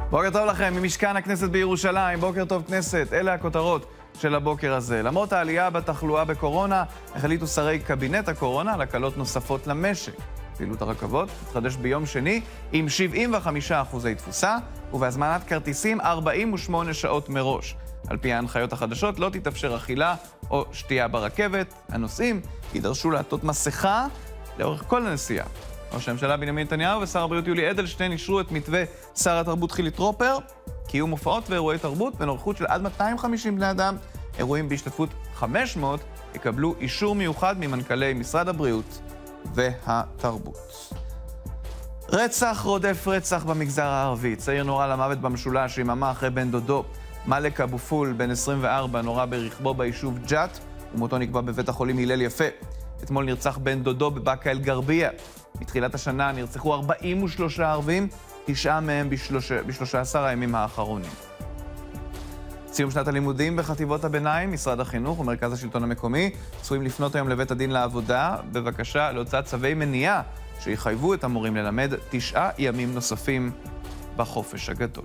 בוקר טוב לכם, ממשכן הכנסת בירושלים, בוקר טוב כנסת, אלה הכותרות של הבוקר הזה. למרות העלייה בתחלואה בקורונה, החליטו שרי קבינט הקורונה על הקלות נוספות למשק. פעילות הרכבות תתחדש ביום שני עם 75% תפוסה, ובהזמנת כרטיסים 48 שעות מראש. על פי ההנחיות החדשות לא תתאפשר אכילה או שתייה ברכבת. הנוסעים יידרשו לעטות מסכה לאורך כל הנסיעה. ראש הממשלה בנימין נתניהו ושר הבריאות יולי אדלשטיין אישרו את מתווה שר התרבות חילי טרופר, קיום הופעות ואירועי תרבות בנוכחות של עד 250 בני אדם. אירועים בהשתתפות 500 יקבלו אישור מיוחד ממנכ"לי משרד הבריאות והתרבות. רצח רודף רצח במגזר הערבי. צעיר נורה למוות במשולש יממה אחרי בן דודו. מלק אבו פול, בן 24, נורה ברכבו ביישוב ג'ת, ומותו נקבע בבית החולים הלל יפה. אתמול נרצח בן דודו בבאקה אל גרבייה. מתחילת השנה נרצחו 43 ערבים, 9 מהם ב-13 הימים האחרונים. סיום שנת הלימודים בחטיבות הביניים, משרד החינוך ומרכז השלטון המקומי צפויים לפנות היום לבית הדין לעבודה בבקשה להוצאת צווי מניעה שיחייבו את המורים ללמד 9 ימים נוספים בחופש הגדול.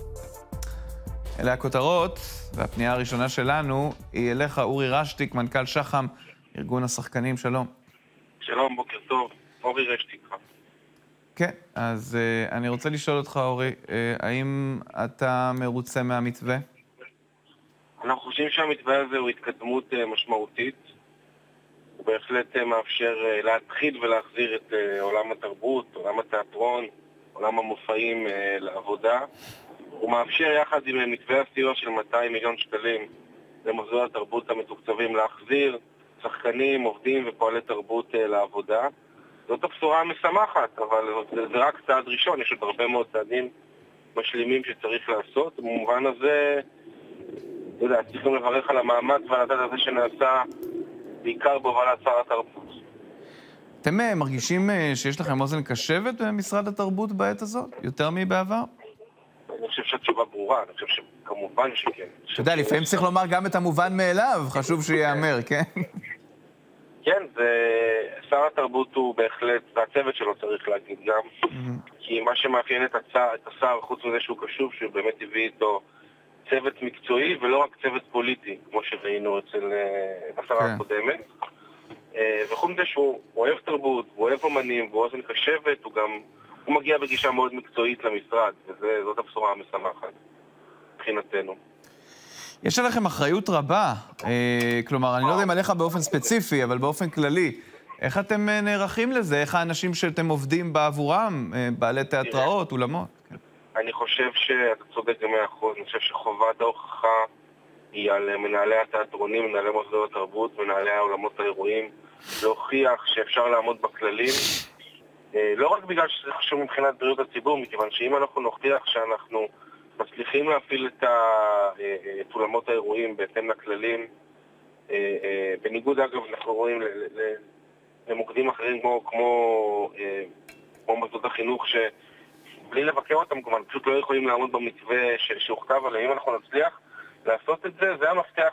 אלה הכותרות, והפנייה הראשונה שלנו היא אליך, אורי רשטיק, מנכ"ל שחם, ארגון השחקנים. שלום. שלום, בוקר טוב. אורי רשטיק. כן, אז אני רוצה לשאול אותך, אורי, האם אתה מרוצה מהמתווה? אנחנו חושבים שהמתווה הזה הוא התקדמות משמעותית. הוא בהחלט מאפשר להתחיל ולהחזיר את עולם התרבות, עולם התיאטרון, עולם המופעים לעבודה. הוא מאפשר יחד עם מתווה הסיוע של 200 מיליון שקלים למוסדות התרבות המתוקצבים להחזיר שחקנים, עובדים ופועלי תרבות לעבודה. זאת הבשורה המשמחת, אבל זה רק צעד ראשון, יש עוד הרבה מאוד צעדים משלימים שצריך לעשות. במובן הזה, צריכים לברך על המאמץ ועל הצד הזה שנעשה בעיקר בהובלת שר התרבות. אתם מרגישים שיש לכם אוזן קשבת במשרד התרבות בעת הזאת, יותר מבעבר? אני חושב שהתשובה ברורה, אני חושב שכמובן שכן. אתה יודע, לפעמים צריך לומר גם את המובן מאליו, חשוב שיאמר, כן? כן, שר התרבות הוא בהחלט, והצוות שלו צריך להגיד גם, כי מה שמאפיין את השר, חוץ מזה שהוא קשוב, שהוא באמת הביא איתו צוות מקצועי ולא רק צוות פוליטי, כמו שראינו אצל השרה הקודמת. וחוץ מזה שהוא אוהב תרבות, הוא אוהב אומנים, הוא אוזן קשבת, הוא מגיע בגישה מאוד מקצועית למשרד, וזאת הבשורה המשמחת מבחינתנו. יש עליכם אחריות רבה, כלומר, אני לא יודע אם עליך באופן ספציפי, אבל באופן כללי. איך אתם נערכים לזה? איך האנשים שאתם עובדים בעבורם, בעלי תיאטראות, אולמות? אני חושב שאתה צודק ב100%, אני חושב שחובת ההוכחה היא על מנהלי התיאטרונים, מנהלי מוסדות התרבות, מנהלי העולמות האירועים, להוכיח שאפשר לעמוד בכללים, לא רק בגלל שזה חשוב מבחינת בריאות הציבור, מכיוון שאם אנחנו נוכיח שאנחנו מצליחים להפעיל את עולמות האירועים בהתאם לכללים, בניגוד אגב אנחנו רואים למוקדים אחרים כמו מוסדות החינוך שבלי לבקר אותם כמובן פשוט לא יכולים לעמוד במתווה שהוכתב עליהם. אם אנחנו נצליח לעשות את זה, זה המפתח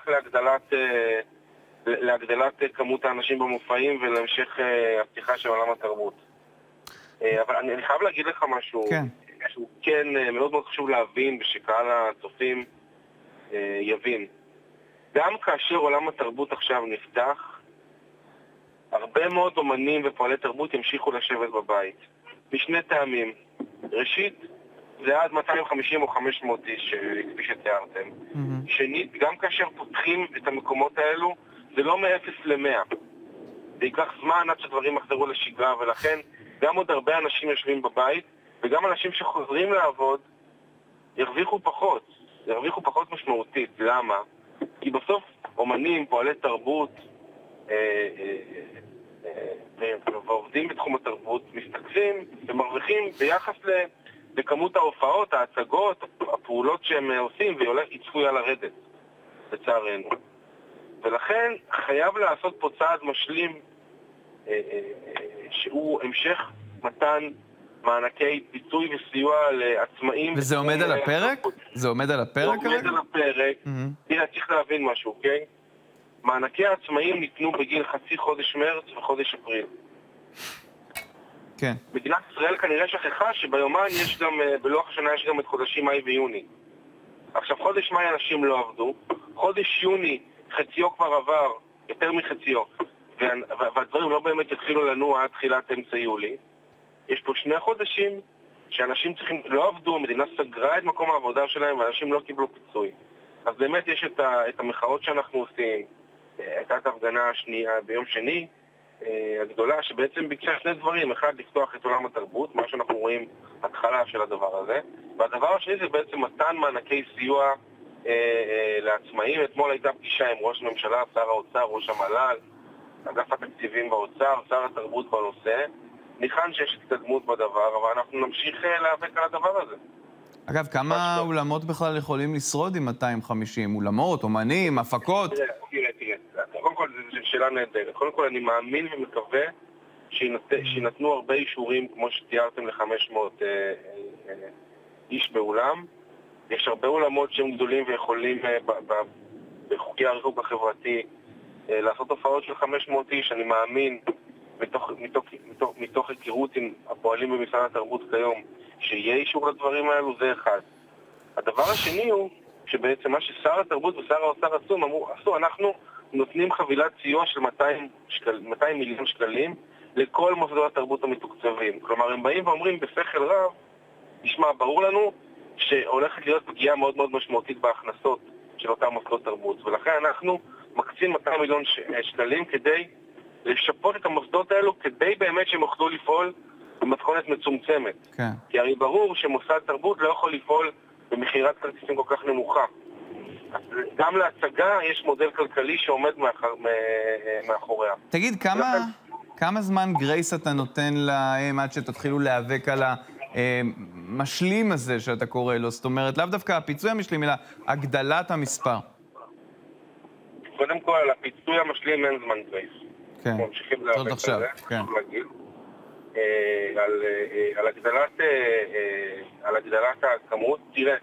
להגדלת כמות האנשים במופעים ולהמשך הפתיחה של עולם התרבות. אבל אני חייב להגיד לך משהו שהוא כן מאוד מאוד חשוב להבין ושקהל הצופים יבין. גם כאשר עולם התרבות עכשיו נפתח, הרבה מאוד אומנים ופועלי תרבות ימשיכו לשבת בבית. משני טעמים. ראשית, זה עד 250 או 500 איש, כפי שתיארתם. שנית, גם כאשר פותחים את המקומות האלו, זה לא מ-0 ל-100. זה ייקח זמן עד שדברים יחזרו לשגרה, ולכן גם עוד הרבה אנשים יושבים בבית, וגם אנשים שחוזרים לעבוד ירוויחו פחות משמעותית. למה? כי בסוף אומנים, פועלי תרבות ועובדים בתחום התרבות מסתכלים ומרוויחים ביחס לכמות ההופעות, ההצגות, הפעולות שהם עושים, והיא צפויה לרדת, לצערנו. ולכן חייב לעשות פה צעד משלים שהוא המשך מתן מענקי פיצוי וסיוע לעצמאים. וזה עומד על הפרק? זה עומד על הפרק? זה עומד על הפרק. תראה, צריך להבין משהו, אוקיי? מענקי העצמאים ניתנו בגיל חצי חודש מרץ וחודש אפריל. כן. מדינת ישראל כנראה שכחה שביומן יש גם, בלוח השנה יש גם את חודשים מאי ויוני. עכשיו, חודש מאי אנשים לא עבדו, חודש יוני חציו כבר עבר, יותר מחציו, והדברים לא באמת התחילו לנוע עד תחילת אמצע יולי. יש פה 2 חודשים שאנשים לא עבדו, המדינה סגרה את מקום העבודה שלהם ואנשים לא קיבלו פיצוי. אז באמת יש את המחאות שאנחנו עושים, הייתה את ההפגנה השנייה ביום שני, הגדולה, שבעצם ביקשה 2 דברים. אחד, לפתוח את עולם התרבות, מה שאנחנו רואים התחלה של הדבר הזה. והדבר השני זה בעצם מתן מענקי סיוע לעצמאים. אתמול הייתה פגישה עם ראש הממשלה, שר האוצר, ראש המל"ל, אגף התקציבים באוצר, שר התרבות בנושא. ניחן שיש התקדמות בדבר, אבל אנחנו נמשיך להיאבק על הדבר הזה. אגב, כמה אולמות בכלל יכולים לשרוד עם 250? אולמות, אומנים, הפקות? תראה. קודם כל, זו שאלה נהדרת. קודם כל, אני מאמין ומקווה שינתנו הרבה אישורים, כמו שתיארתם, ל-500 איש באולם. יש הרבה אולמות שהם גדולים ויכולים בחוקי הריחוק החברתי לעשות הופעות של 500 איש. אני מאמין, מתוך היכרות עם הפועלים במשרד התרבות כיום, שיהיה אישור לדברים האלו. זה אחד. הדבר השני הוא שבעצם מה ששר התרבות ושר האוצר עשו, אנחנו נותנים חבילת סיוע של 200 מיליון שקלים לכל מוסדות התרבות המתוקצבים. כלומר, הם באים ואומרים בשכל רב, תשמע, ברור לנו שהולכת להיות פגיעה מאוד מאוד משמעותית בהכנסות של אותם מוסדות תרבות, ולכן אנחנו מקצים 200 מיליון שקלים כדי לשפות את המוסדות האלו, כדי באמת שהם יוכלו לפעול במתכונת מצומצמת. כן. כי הרי ברור שמוסד תרבות לא יכול לפעול במחירת כרטיסים כל כך נמוכה. גם להצגה יש מודל כלכלי שעומד מאחוריה. תגיד, כמה זמן גרייס אתה נותן להם עד שתתחילו להיאבק על המשלים הזה שאתה קורא לו? זאת אומרת, לאו דווקא הפיצוי המשלים, אלא הגדלת המספר. קודם כל, על הפיצוי המשלים אין זמן גרייס. כן. ממשיכים להיאבק על זה. כן. על הגדלת הכמות, תראה,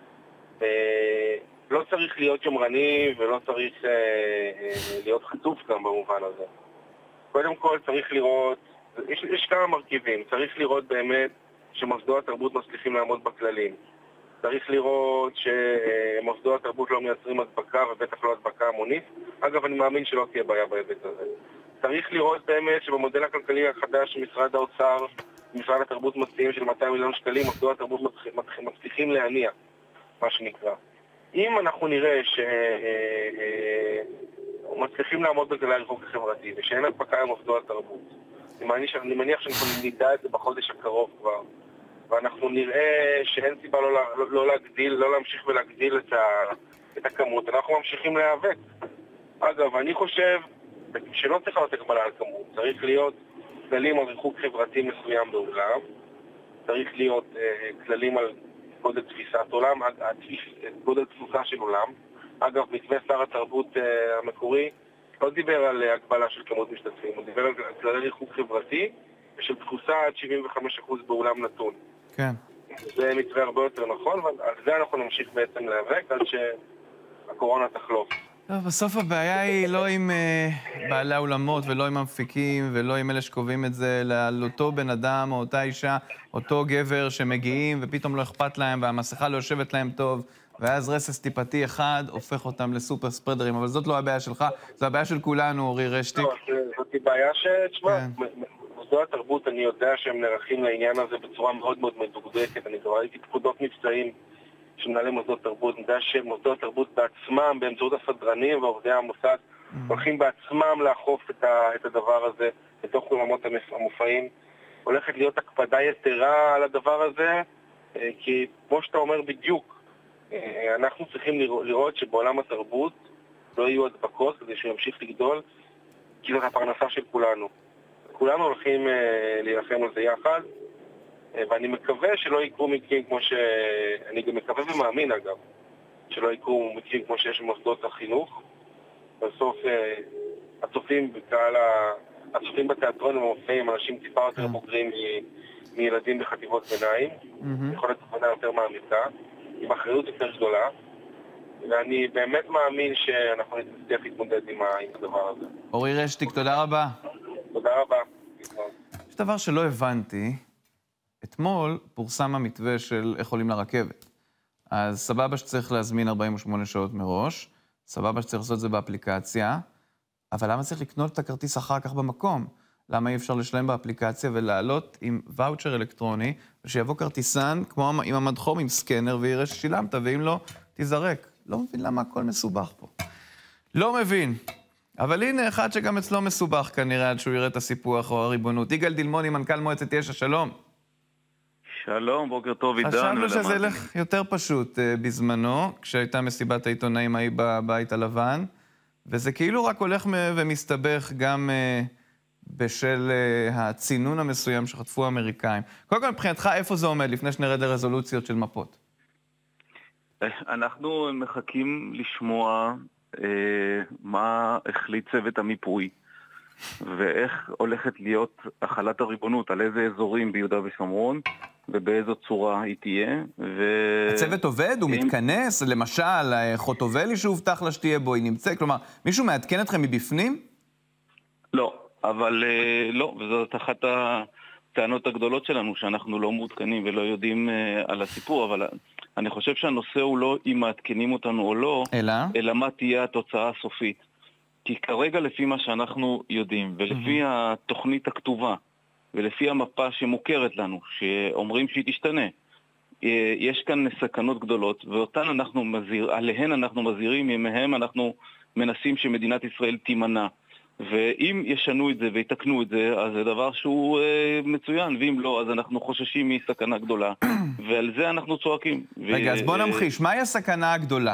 לא צריך להיות שמרני ולא צריך להיות חצוף גם במובן הזה. קודם כל צריך לראות, יש כמה מרכיבים, צריך לראות באמת שמוסדות התרבות מצליחים לעמוד בכללים. צריך לראות שמוסדות התרבות לא מייצרים הדבקה ובטח לא הדבקה המונית. אגב, אני מאמין שלא תהיה בעיה בהיבט הזה. צריך לראות באמת שבמודל הכלכלי החדש שמשרד האוצר, משרד התרבות מציעים של 200 מיליון שקלים, מוסדות התרבות מצליחים להניע, מה שנקרא. אם אנחנו נראה שמצליחים לעמוד בכללי הריחוק החברתי ושאין הדבקה למוסדות התרבות, אני מניח שאנחנו נדע את זה בחודש הקרוב כבר, ואנחנו נראה שאין סיבה לא להמשיך ולהגדיל את הכמות, אנחנו ממשיכים להיאבק. אגב, אני חושב שלא צריך להיות הגבלה על כמות, צריך להיות כללים על ריחוק חברתי מסוים באולם, צריך להיות כללים על גודל תפיסת עולם, גודל תפוסה של עולם. אגב, מתווה שר התרבות המקורי לא דיבר על הגבלה של כמות משתתפים, הוא דיבר על כללי ריחוק חברתי ושל תפוסה עד 75% באולם נתון. כן. זה מתווה הרבה יותר נכון, ועל זה אנחנו נמשיך בעצם להיאבק עד שהקורונה תחלוף. בסוף הבעיה היא לא עם בעלי האולמות ולא עם המפיקים ולא עם אלה שקובעים את זה, על אותו בן אדם או אותה אישה, אותו גבר שמגיעים ופתאום לא אכפת להם והמסכה לא יושבת להם טוב, ואז רסס טיפתי אחד הופך אותם לסופר ספרדרים. אבל זאת לא הבעיה שלך, זו הבעיה של כולנו, אורי רשטיק. זאת בעיה שתשמע, מוסדות התרבות, אני יודע שהם נערכים לעניין הזה בצורה מאוד מאוד מדוקדקת. אני כבר ראיתי פקודות מבצעים שמנהלי מוסדות תרבות, אני יודע שמוסדות תרבות בעצמם, באמצעות הסדרנים ועובדי המוסד, הולכים בעצמם לאכוף את הדבר הזה בתוך אולמות המופעים. הולכת להיות הקפדה יתרה על הדבר הזה, כי כמו שאתה אומר בדיוק, אנחנו צריכים לראות שבעולם התרבות לא יהיו הדבקות כדי שהוא ימשיך לגדול, כי זאת הפרנסה של כולנו. כולנו הולכים להילחם על זה יחד, ואני מקווה שלא יקרו מקרים כמו אני גם מקווה ומאמין אגב, שלא יקרו מקרים כמו שיש במוסדות החינוך. בסוף הצופים בתיאטרון ומופיעים אנשים טיפה יותר בוגרים מילדים בחטיבות ביניים, יכולת הבנה יותר מעמיקה, עם אחריות יותר גדולה, ואני באמת מאמין שאנחנו נצליח להתמודד עם הדבר הזה. אורי רשטיק, תודה רבה. תודה רבה. דבר שלא הבנתי. אתמול פורסם המתווה של איך עולים לרכבת. אז סבבה שצריך להזמין 48 שעות מראש, סבבה שצריך לעשות את זה באפליקציה, אבל למה צריך לקנות את הכרטיס אחר כך במקום? למה אי אפשר לשלם באפליקציה ולעלות עם ואוצ'ר אלקטרוני, ושיבוא כרטיסן כמו עם המדחום, עם סקנר, ויראה ששילמת, ואם לא, תזרק. לא מבין למה הכל מסובך פה. לא מבין. אבל הנה אחד שגם אצלו מסובך כנראה, עד שהוא יראה את הסיפוח או הריבונות. יגאל דילמוני, מנכ"ל מועצת יש"ע, שלום. שלום, בוקר טוב, עידן. חשבנו שזה ילך יותר פשוט בזמנו, כשהייתה מסיבת העיתונאים ההיא בבית הלבן, וזה כאילו רק הולך ומסתבך גם בשל הצינון המסוים שחטפו האמריקאים. קודם כל, מבחינתך, איפה זה עומד לפני שנרד לרזולוציות של מפות? אנחנו מחכים לשמוע מה החליט צוות המיפוי, ואיך הולכת להיות החלת הריבונות, על איזה אזורים ביהודה ושומרון, ובאיזו צורה היא תהיה. הצוות עובד? הוא מתכנס? למשל, חוטובלי שהובטח לה שתהיה בו, היא נמצא? כלומר, מישהו מעדכן אתכם מבפנים? לא, אבל לא, וזאת אחת הטענות הגדולות שלנו, שאנחנו לא מעודכנים ולא יודעים על הסיפור, אבל אני חושב שהנושא הוא לא אם מעדכנים אותנו או לא, אלא מה תהיה התוצאה הסופית. כי כרגע לפי מה שאנחנו יודעים, ולפי התוכנית הכתובה, ולפי המפה שמוכרת לנו, שאומרים שהיא תשתנה, יש כאן סכנות גדולות, עליהן אנחנו מזהירים, ממהם אנחנו מנסים שמדינת ישראל תימנע. ואם ישנו את זה ויתקנו את זה, אז זה דבר שהוא מצוין, ואם לא, אז אנחנו חוששים מסכנה גדולה, ועל זה אנחנו צועקים. רגע, אז בוא נמחיש, מהי הסכנה הגדולה?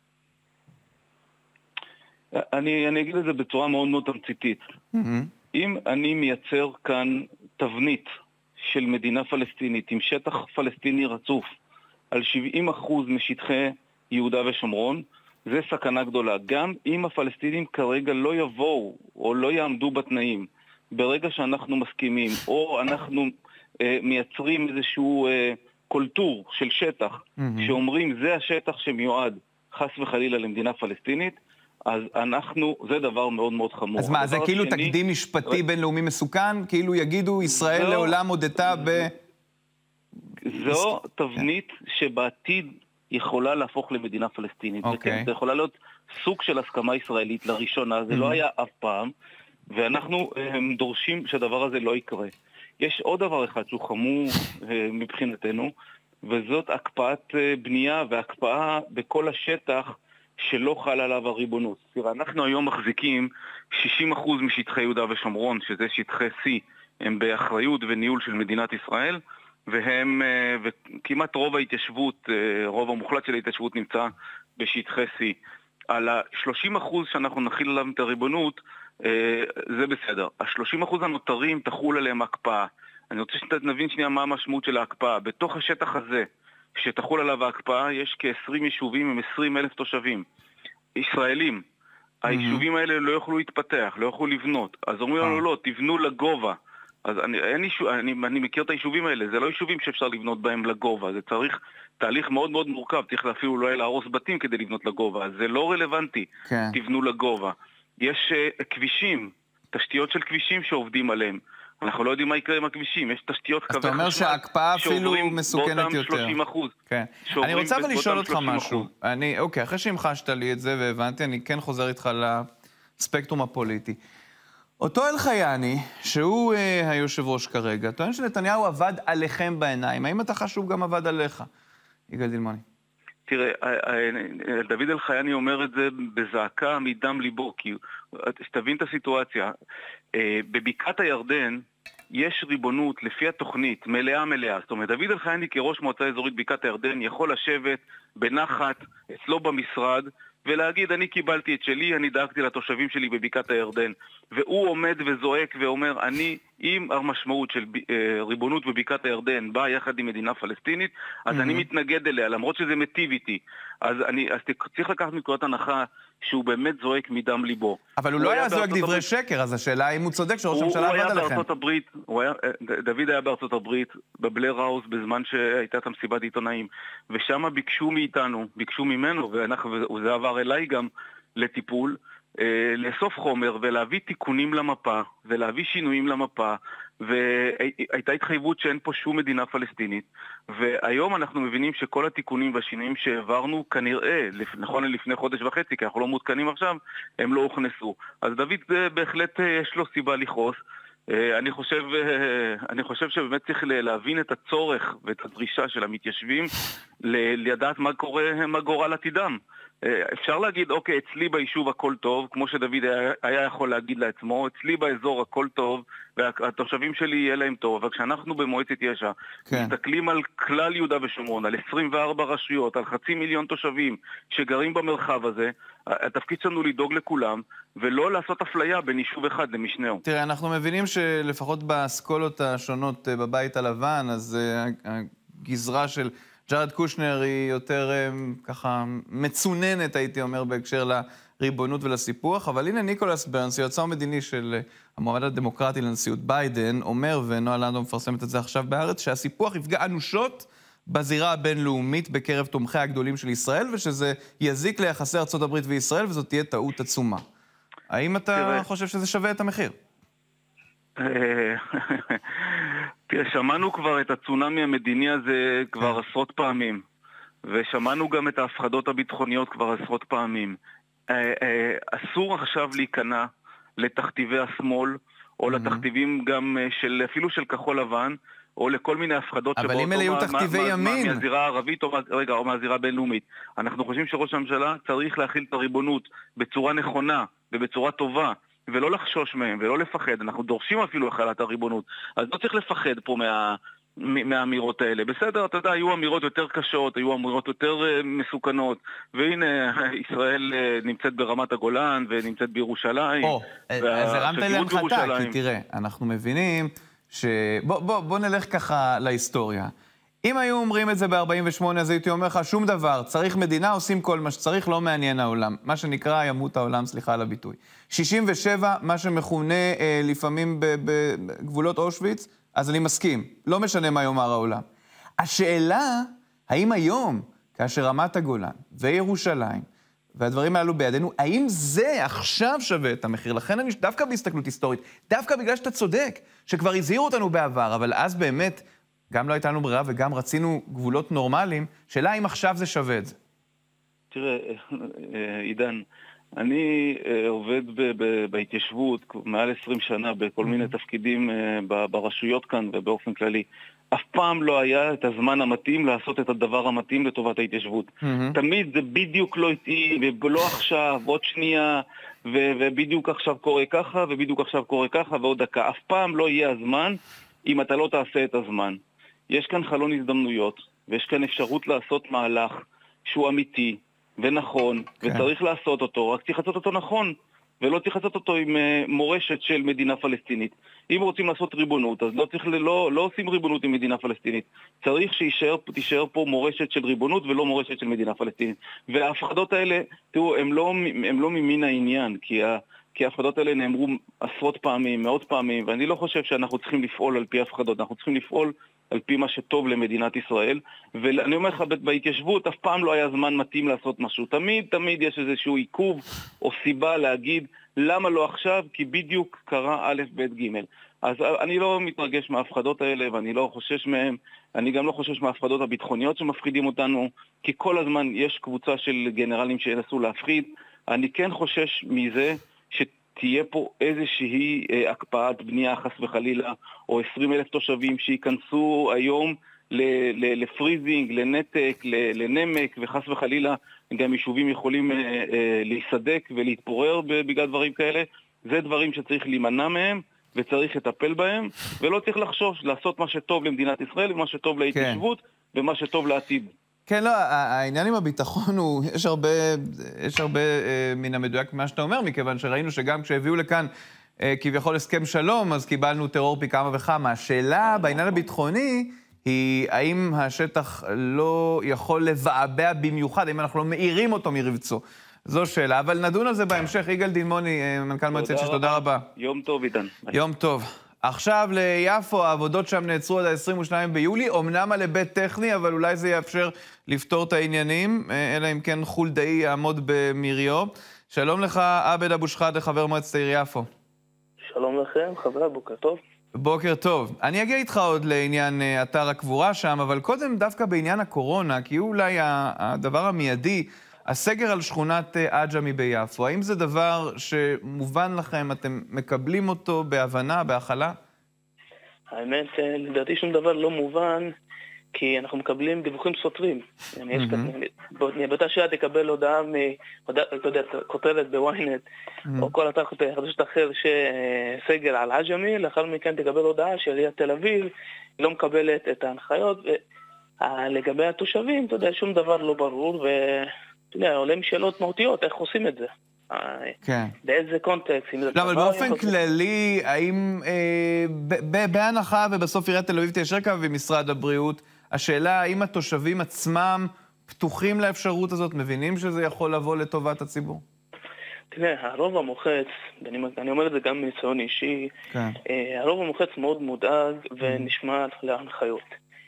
אני אגיד את זה בצורה מאוד מאוד תמציתית. אם אני מייצר כאן תבנית של מדינה פלסטינית עם שטח פלסטיני רצוף על 70% משטחי יהודה ושומרון, זה סכנה גדולה. גם אם הפלסטינים כרגע לא יבואו או לא יעמדו בתנאים, ברגע שאנחנו מסכימים, או אנחנו מייצרים איזשהו קולטור של שטח, שאומרים זה השטח שמיועד חס וחלילה למדינה פלסטינית, אז זה דבר מאוד מאוד חמור. אז מה, זה כאילו תקדים משפטי בינלאומי מסוכן? כאילו יגידו ישראל לעולם הודתה זו תבנית שבעתיד יכולה להפוך למדינה פלסטינית. זה יכולה להיות סוג של הסכמה ישראלית לראשונה, זה לא היה אף פעם, ואנחנו דורשים שהדבר הזה לא יקרה. יש עוד דבר אחד שהוא חמור מבחינתנו, וזאת הקפאת בנייה והקפאה בכל השטח שלא חל עליו הריבונות. תראה, אנחנו היום מחזיקים 60% משטחי יהודה ושומרון, שזה שטחי C, הם באחריות וניהול של מדינת ישראל, וכמעט רוב ההתיישבות, רוב המוחלט של ההתיישבות נמצא בשטחי C. על ה-30% שאנחנו נכיל עליו את הריבונות, זה בסדר. ה-30% הנותרים תחול עליהם הקפאה. אני רוצה שנבין שנייה מה המשמעות של ההקפאה. בתוך השטח הזה, שתחול עליו ההקפאה, יש כ-20 יישובים עם 20,000 תושבים. ישראלים. היישובים האלה לא יוכלו להתפתח, לא יוכלו לבנות. אז אומרים לנו לא, תבנו לגובה. אז אני מכיר את היישובים האלה, זה לא יישובים שאפשר לבנות בהם לגובה, זה צריך תהליך מאוד מאוד מורכב, צריך אפילו לא להרוס בתים כדי לבנות לגובה, אז זה לא רלוונטי, תבנו לגובה. יש כבישים, תשתיות של כבישים שעובדים עליהם, אנחנו לא יודעים מה יקרה עם הכבישים, יש תשתיות קווי חשמל. אז אתה אומר שההקפאה אפילו מסוכנת יותר. כן. אני רוצה אבל לשאול אותך משהו. אוקיי, אחרי שהמחשת לי את זה והבנתי, אני כן חוזר איתך לספקטרום הפוליטי. אותו אלחייני, שהוא היושב ראש כרגע, טוען שנתניהו עבד עליכם בעיניים. האם אתה חשוב גם עבד עליך? יגאל דילמוני. תראה, דוד אלחייני אומר את זה בזעקה מדם ליבו, כי שתבין את הסיטואציה. בבקעת הירדן יש ריבונות לפי התוכנית, מלאה. זאת אומרת, דוד אלחייני כראש מועצה אזורית בקעת הירדן יכול לשבת בנחת אצלו במשרד, ולהגיד, אני קיבלתי את שלי, אני דאגתי לתושבים שלי בבקעת הירדן. והוא עומד וזועק ואומר, אם המשמעות של ריבונות בבקעת הירדן באה יחד עם מדינה פלסטינית, אז אני מתנגד אליה, למרות שזה מטיב איתי. אז צריך לקחת מנקודת הנחה שהוא באמת זועק מדם ליבו. אבל הוא לא היה זועק דברי שקר, אז השאלה היא אם הוא צודק שראש הממשלה עבד עליכם. דוד היה בארצות הברית, בבלר האוס, בזמן שהייתה את המסיבת עיתונאים, ושם ביקשו ממנו, וזה עבר אליי גם לטיפול, לאסוף חומר ולהביא תיקונים למפה, ולהביא שינויים למפה, והייתה התחייבות שאין פה שום מדינה פלסטינית, והיום אנחנו מבינים שכל התיקונים והשינויים שהעברנו כנראה, נכון לפני חודש וחצי, כי אנחנו לא מותקנים עכשיו, הם לא הוכנסו. אז דוד בהחלט יש לו סיבה לכעוס. אני חושב שבאמת צריך להבין את הצורך ואת הדרישה של המתיישבים לדעת מה גורל עתידם. אפשר להגיד, אוקיי, אצלי ביישוב הכל טוב, כמו שדוד היה יכול להגיד לעצמו, אצלי באזור הכל טוב, והתושבים שלי יהיה להם טוב, אבל כשאנחנו במועצת יש"ע מסתכלים על כלל יהודה ושומרון, על 24 רשויות, על 500,000 תושבים שגרים במרחב הזה, התפקיד שלנו לדאוג לכולם, ולא לעשות אפליה בין יישוב אחד למשנהו. תראה, אנחנו מבינים שלפחות באסכולות השונות בבית הלבן, אז הגזרה של ג'ארד קושנר היא יותר ככה מצוננת, הייתי אומר, בהקשר לריבונות ולסיפוח, אבל הנה ניקולס ברנס, יועצו המדיני של המועמד הדמוקרטי לנשיאות ביידן, אומר, ונועה לנדאו מפרסמת את זה עכשיו בארץ, שהסיפוח יפגע אנושות בזירה הבינלאומית בקרב תומכי הגדולים של ישראל, ושזה יזיק ליחסי ארצות הברית וישראל, וזאת תהיה טעות עצומה. האם אתה חושב שזה שווה את המחיר? תראה, שמענו כבר את הצונמי המדיני הזה כבר עשרות פעמים, ושמענו גם את ההפחדות הביטחוניות כבר עשרות פעמים. אסור עכשיו להיכנע לתכתיבי השמאל, או לתכתיבים גם אפילו של כחול לבן, או לכל מיני הפחדות אבל אם אלה יהיו תכתיבי ימין מהזירה הערבית או מהזירה הבינלאומית. אנחנו חושבים שראש הממשלה צריך להכיל את הריבונות בצורה נכונה ובצורה טובה, ולא לחשוש מהם ולא לפחד. אנחנו דורשים אפילו החלת הריבונות, אז לא צריך לפחד פה מהאמירות האלה. בסדר, אתה יודע, היו אמירות יותר קשות, היו אמירות יותר מסוכנות, והנה ישראל נמצאת ברמת הגולן ונמצאת בירושלים. אז הרמת להנחתה, כי תראה, אנחנו מבינים בוא נלך ככה להיסטוריה. אם היו אומרים את זה ב-48, אז הייתי אומר לך, שום דבר, צריך מדינה, עושים כל מה שצריך, לא מעניין העולם. מה שנקרא, ימות העולם, סליחה על הביטוי. 67, מה שמכונה לפעמים בגבולות אושוויץ, אז אני מסכים, לא משנה מה יאמר העולם. השאלה, האם היום, כאשר רמת הגולן וירושלים, והדברים האלו בידינו, האם זה עכשיו שווה את המחיר? לכן אני דווקא בהסתכלות היסטורית, דווקא בגלל שאתה צודק, שכבר הזהירו אותנו בעבר, אבל אז באמת גם לא הייתה לנו ברירה וגם רצינו גבולות נורמליים, שאלה האם עכשיו זה שווה את זה. תראה, עידן, אני עובד בהתיישבות מעל 20 שנה בכל מיני תפקידים ברשויות כאן ובאופן כללי. אף פעם לא היה את הזמן המתאים לעשות את הדבר המתאים לטובת ההתיישבות. תמיד זה בדיוק לא איתי, ולא עכשיו, עוד שנייה, ובדיוק עכשיו קורה ככה, ובדיוק עכשיו קורה ככה, ועוד דקה. אף פעם לא יהיה הזמן אם אתה לא תעשה את הזמן. יש כאן חלון הזדמנויות, ויש כאן אפשרות לעשות מהלך שהוא אמיתי ונכון, וצריך לעשות אותו, רק צריך לעשות אותו נכון, ולא צריך לעשות אותו עם מורשת של מדינה פלסטינית. אם רוצים לעשות ריבונות, אז לא עושים ריבונות עם מדינה פלסטינית. צריך תישאר פה מורשת של ריבונות ולא מורשת של מדינה פלסטינית. וההפחדות האלה, תראו, הם לא ממין העניין, כי ההפחדות האלה נאמרו עשרות פעמים, מאות פעמים, ואני לא חושב שאנחנו צריכים לפעול על פי ההפחדות, אנחנו צריכים לפעול על פי מה שטוב למדינת ישראל, ואני אומר לך, בהתיישבות אף פעם לא היה זמן מתאים לעשות משהו. תמיד יש איזשהו עיכוב או סיבה להגיד למה לא עכשיו, כי בדיוק קרה א' ב' ג'. אז אני לא מתרגש מההפחדות האלה, ואני לא חושש מהם. אני גם לא חושש מההפחדות הביטחוניות שמפחידים אותנו, כי כל הזמן יש קבוצה של גנרלים שינסו להפחיד. אני כן חושש מזה תהיה פה איזושהי הקפאת בנייה חס וחלילה, או 20,000 תושבים שיכנסו היום לפריזינג, לנתק, לנמק, וחס וחלילה גם יישובים יכולים להיסדק ולהתפורר בגלל דברים כאלה. זה דברים שצריך להימנע מהם, וצריך לטפל בהם, ולא צריך לחשוש לעשות מה שטוב למדינת ישראל, ומה שטוב להתיישבות, ומה שטוב לעתיד. כן, לא, העניין עם הביטחון הוא, יש הרבה מן המדויק ממה שאתה אומר, מכיוון שראינו שגם כשהביאו לכאן כביכול הסכם שלום, אז קיבלנו טרור פי כמה וכמה. השאלה בעניין הביטחוני היא, האם השטח לא יכול לבעבע במיוחד, האם אנחנו לא מאירים אותו מרבצו? זו שאלה, אבל נדון על זה בהמשך. יגאל דילמוני, מנכ"ל מועצת יש"ע, תודה רבה. יום טוב, עידן. יום טוב. עכשיו ליפו, העבודות שם נעצרו עד ה-22 ביולי, אומנם על היבט טכני, אבל אולי זה יאפשר לפתור את העניינים, אלא אם כן חולדאי יעמוד במריו. שלום לך, עבד אבו שחאדה, חבר מועצת העיר יפו. שלום לכם, חבר, בוקר טוב. בוקר טוב. אני אגיע איתך עוד לעניין אתר הקבורה שם, אבל קודם דווקא בעניין הקורונה, כי הוא אולי הדבר המיידי, הסגר על שכונת עג'מי ביפו. האם זה דבר שמובן לכם, אתם מקבלים אותו בהבנה, בהכלה? האמת, לדעתי שום דבר לא מובן, כי אנחנו מקבלים דיווחים סותרים. באותה שעה תקבל הודעה כותרת בוויינט, או כל אתר חדשות אחר שסגר על עג'מי, לאחר מכן תקבל הודעה שעיריית תל אביב לא מקבלת את ההנחיות, לגבי התושבים, אתה יודע, שום דבר לא ברור, ואתה יודע, עולים שאלות מהותיות, איך עושים את זה? כן. באיזה קונטקסט? לא, אבל באופן כללי, האם בהנחה ובסוף עיריית תל אביב תיישר קו ומשרד הבריאות, השאלה האם התושבים עצמם פתוחים לאפשרות הזאת, מבינים שזה יכול לבוא לטובת הציבור? תראה, הרוב המוחץ, אני אומר את זה גם מניסיון אישי, כן. הרוב המוחץ מאוד מודאג ונשמע להנחיות.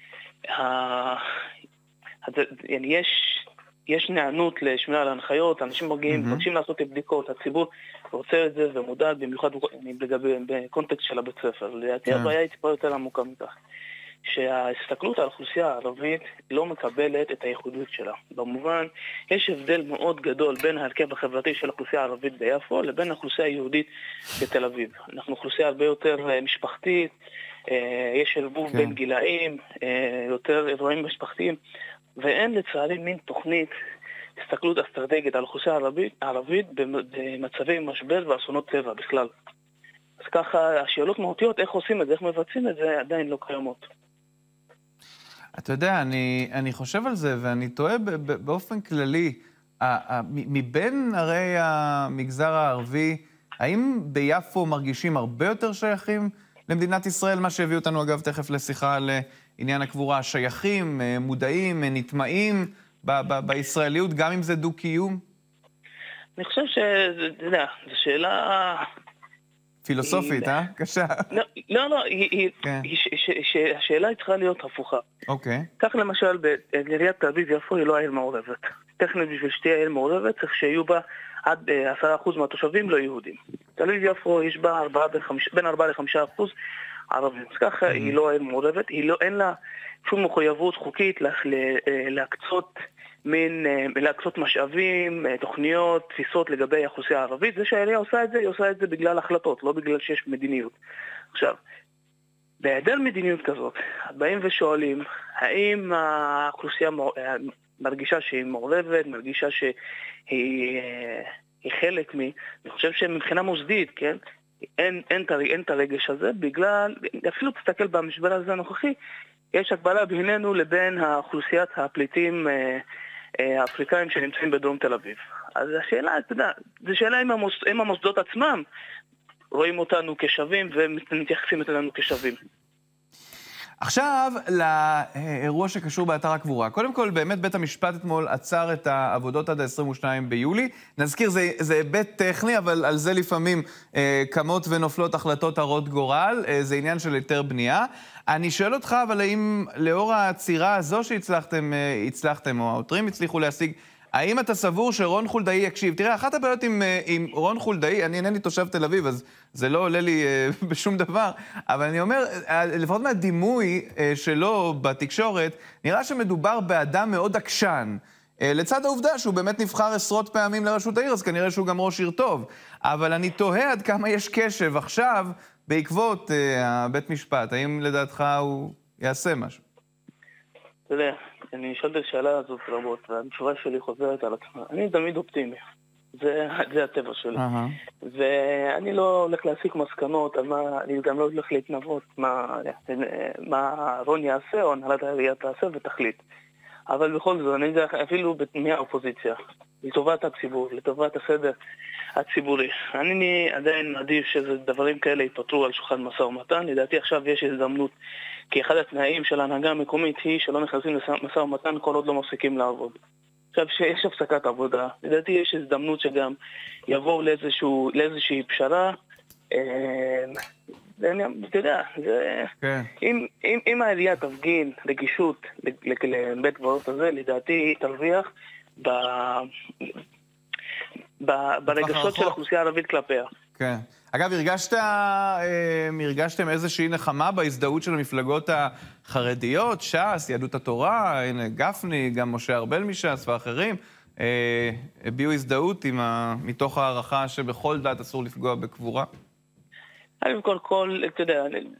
יש נענות לשמירה על ההנחיות, אנשים מגיעים, מבקשים לעשות בדיקות, הציבור רוצה את זה ומודאג, במיוחד בקונטקסט של הבית ספר. לדעתי הבעיה היא טיפה יותר עמוקה מכך. שההסתכלות על האוכלוסייה הערבית לא מקבלת את הייחודיות שלה. במובן, יש הבדל מאוד גדול בין ההרכב החברתי של האוכלוסייה הערבית ביפו לבין האוכלוסייה היהודית בתל אביב. אנחנו אוכלוסייה הרבה יותר משפחתית, יש ערבוב בין גילאים, יותר אירועים משפחתיים, ואין לצערי מין תוכנית הסתכלות אסטרטגית על האוכלוסייה הערבית במצבי משבר ואסונות טבע בכלל. אז ככה, השאלות מהותיות, איך עושים את זה, איך מבצעים את זה, עדיין לא קיימות. אתה יודע, אני חושב על זה, ואני טועה באופן כללי, מבין הרי המגזר הערבי, האם ביפו מרגישים הרבה יותר שייכים למדינת ישראל, מה שהביא אותנו אגב תכף לשיחה על עניין הקבורה, שייכים, מודעים, נטמעים בישראליות, גם אם זה דו-קיום? אני חושב אתה יודע, זו שאלה פילוסופית, קשה. לא, השאלה צריכה להיות הפוכה. אוקיי. כך למשל, בעיריית תל אביב יפו היא לא עיר מעורבת. טכנית בשביל שתהיה עיר מעורבת, צריך שיהיו בה עד 10% מהתושבים לא יהודים. תל אביב יפו יש בה בין 4 ל-5% ערבים. אז ככה היא לא עיר מעורבת, אין לה שום מחויבות חוקית להקצות משאבים, תוכניות, תפיסות לגבי האוכלוסייה הערבית. זה שהעירייה עושה את זה, היא עושה את זה בגלל החלטות, לא בגלל שיש מדיניות. עכשיו, בהיעדר מדיניות כזאת, באים ושואלים, האם האוכלוסייה מרגישה שהיא מעורבת, מרגישה שהיא חלק אני חושב שמבחינה מוסדית, כן? אין את הרגש הזה, בגלל, אפילו תסתכל במשבר הזה הנוכחי, יש הקבלה בינינו לבין האוכלוסיית הפליטים האפריקאים שנמצאים בדרום תל אביב. אז השאלה, אתה יודע, זו שאלה אם המוסדות עצמם רואים אותנו כשווים ומתייחסים אלינו כשווים. עכשיו, לאירוע שקשור באתר הקבורה. קודם כל, באמת בית המשפט אתמול עצר את העבודות עד ה-22 ביולי. נזכיר, זה היבט טכני, אבל על זה לפעמים קמות ונופלות החלטות הרות גורל. זה עניין של היתר בנייה. אני שואל אותך, אבל האם לאור העצירה הזו שהצלחתם, או העותרים הצליחו להשיג, האם אתה סבור שרון חולדאי יקשיב? תראה, אחת הבעיות עם רון חולדאי, אני אינני תושב תל אביב, אז זה לא עולה לי בשום דבר, אבל אני אומר, לפחות מהדימוי שלו בתקשורת, נראה שמדובר באדם מאוד עקשן. לצד העובדה שהוא באמת נבחר עשרות פעמים לראשות העיר, אז כנראה שהוא גם ראש עיר טוב. אבל אני תוהה עד כמה יש קשב עכשיו בעקבות בית משפט. האם לדעתך הוא יעשה משהו? אתה יודע, אני נשאל את השאלה הזאת רבות, והתשובה שלי חוזרת על עצמה. אני תמיד אופטימי. זה הטבע שלי. ואני לא הולך להסיק מסקנות, אני גם לא הולך להתנבות מה רון יעשה או הנהלת העירייה תעשה ותחליט. אבל בכל זאת, אני יודע, אפילו מהאופוזיציה, לטובת הציבור, לטובת הסדר הציבורי. אני עדיין מעדיף שדברים כאלה ייפתרו על שולחן משא ומתן. לדעתי עכשיו יש הזדמנות, כי אחד התנאים של ההנהגה המקומית היא שלא נכנסים למשא ומתן כל עוד לא מפסיקים לעבוד. עכשיו שיש הפסקת עבודה, לדעתי יש הזדמנות שגם יבואו לאיזושהי פשרה. אתה יודע, אם העירייה תפגין רגישות לבית קברות הזה, לדעתי היא תרוויח ברגשות של האוכלוסייה הערבית כלפיה. כן. אגב, הרגשתם איזושהי נחמה בהזדהות של המפלגות החרדיות, ש"ס, יהדות התורה, הנה גפני, גם משה ארבל מש"ס ואחרים, הביעו הזדהות מתוך הערכה שבכל דת אסור לפגוע בקבורה? אתה יודע,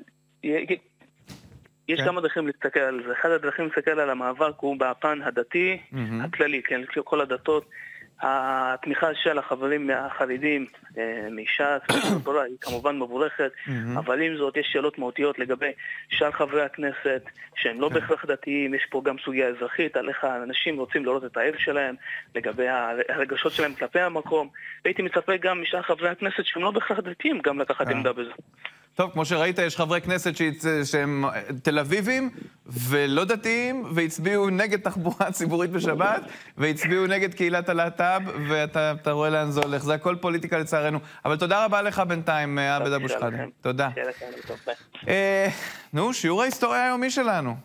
יש כמה דרכים להסתכל על זה. אחד הדרכים להסתכל על המאבק הוא בפן הדתי הכללי, כן, כל הדתות. התמיכה של החברים החרדים מש"ס היא כמובן מבורכת, אבל עם זאת יש שאלות מהותיות לגבי שאר חברי הכנסת שהם לא בהכרח דתיים. יש פה גם סוגיה אזרחית על איך האנשים רוצים לראות את העיר שלהם, לגבי הרגשות שלהם כלפי המקום. והייתי מצפה גם משאר חברי הכנסת שהם לא בהכרח דתיים גם לקחת עמדה בזה. טוב, כמו שראית, יש חברי כנסת שהם תל אביבים ולא דתיים, והצביעו נגד תחבורה ציבורית בשבת, והצביעו נגד קהילת הלהט"ב, ואתה רואה לאן זה הולך. זה הכל פוליטיקה לצערנו. אבל תודה רבה לך בינתיים, עבד אבו שחאדה. תודה. נו, שיעור ההיסטוריה היומי שלנו.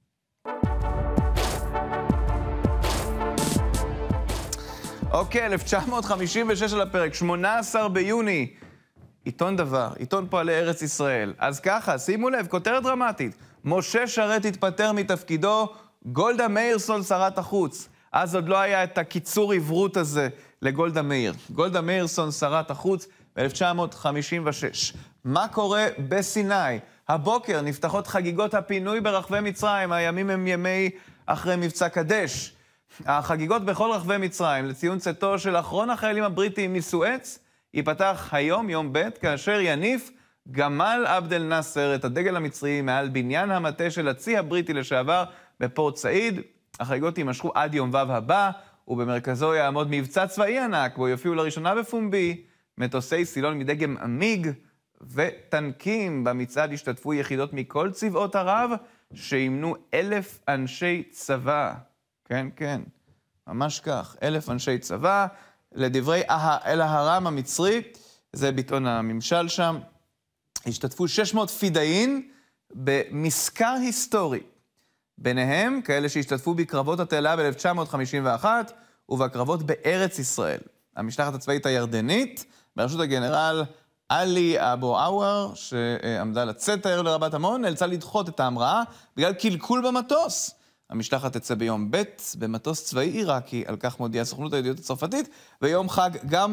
אוקיי, 1956 על הפרק, 18 ביוני. עיתון דבר, עיתון פועלי ארץ ישראל. אז ככה, שימו לב, כותרת דרמטית. משה שרת התפטר מתפקידו, גולדה מאירסון שרת החוץ. אז עוד לא היה את הקיצור עברות הזה לגולדה מאיר. גולדה מאירסון שרת החוץ ב-1956. מה קורה בסיני? הבוקר נפתחות חגיגות הפינוי ברחבי מצרים. הימים הם ימי אחרי מבצע קדש. החגיגות בכל רחבי מצרים לציון צאתו של אחרון החיילים הבריטים מסואץ, ייפתח היום, יום ב', כאשר יניף גמל עבד אל נאסר את הדגל המצרי מעל בניין המטה של הצי הבריטי לשעבר בפורט סעיד. החגיגות יימשכו עד יום ו' הבא, ובמרכזו יעמוד מבצע צבאי ענק, בו יופיעו לראשונה בפומבי מטוסי סילון מדגם אמיג וטנקים. במצעד השתתפו יחידות מכל צבאות ערב, שימנו 1,000 אנשי צבא. כן, כן, ממש כך, 1,000 אנשי צבא. לדברי אל-ההרם המצרי, זה ביטאון הממשל שם, השתתפו 600 פידאין במזכר היסטורי. ביניהם כאלה שהשתתפו בקרבות התעלה ב-1951 ובקרבות בארץ ישראל. המשלחת הצבאית הירדנית, בראשות הגנרל עלי אבו עוואר, שעמדה לצאת הערב לרבת עמון, נאלצה לדחות את ההמראה בגלל קלקול במטוס. המשלחת תצא ביום ב' במטוס צבאי עיראקי, על כך מודיעה הסוכנות הידיעות הצרפתית, ויום חג גם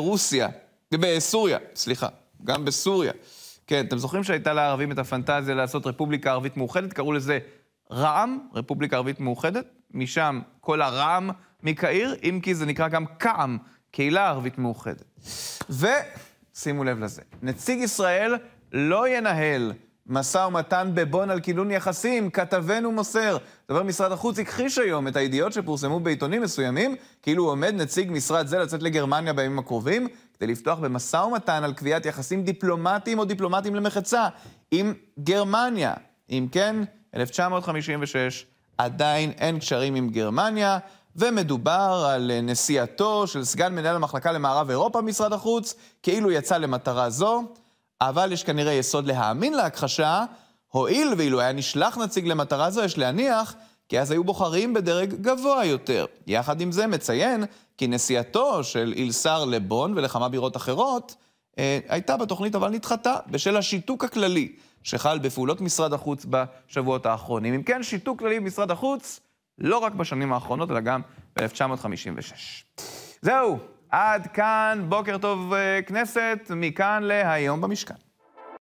גם בסוריה. כן, אתם זוכרים שהייתה לערבים את הפנטזיה לעשות רפובליקה ערבית מאוחדת? קראו לזה רע"מ, רפובליקה ערבית מאוחדת, משם כל הרע"מ מקהיר, אם כי זה נקרא גם קע"מ, קהילה ערבית מאוחדת. ושימו לב לזה, נציג ישראל לא ינהל משא ומתן בבון על כינון יחסים, כתבנו מוסר. דובר משרד החוץ הכחיש היום את הידיעות שפורסמו בעיתונים מסוימים, כאילו הוא עומד נציג משרד זה לצאת לגרמניה בימים הקרובים, כדי לפתוח במשא ומתן על קביעת יחסים דיפלומטיים או דיפלומטיים למחצה עם גרמניה. אם כן, 1956 עדיין אין קשרים עם גרמניה, ומדובר על נסיעתו של סגן מנהל המחלקה למערב אירופה במשרד החוץ, כאילו יצא למטרה זו, אבל יש כנראה יסוד להאמין להכחשה, הועיל ואילו היה נשלח נציג למטרה זו, יש להניח, כי אז היו בוחרים בדרג גבוה יותר. יחד עם זה מציין כי נסיעתו של אילסר לבון ולכמה בירות אחרות, הייתה בתוכנית אבל נדחתה בשל השיתוק הכללי שחל בפעולות משרד החוץ בשבועות האחרונים. אם כן, שיתוק כללי במשרד החוץ, לא רק בשנים האחרונות, אלא גם ב-1956. זהו, עד כאן, בוקר טוב כנסת, מכאן להיום במשכן.